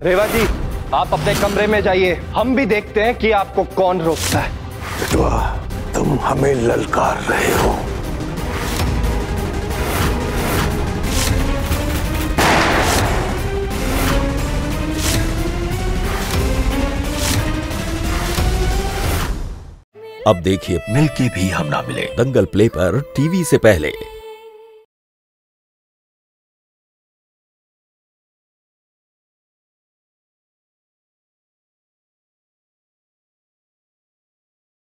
रेवा जी, आप अपने कमरे में जाइए, हम भी देखते हैं कि आपको कौन रोकता है। बेटवा, तुम हमें ललकार रहे हो। अब देखिए मिलके भी हम ना मिले दंगल प्ले पर टीवी से पहले।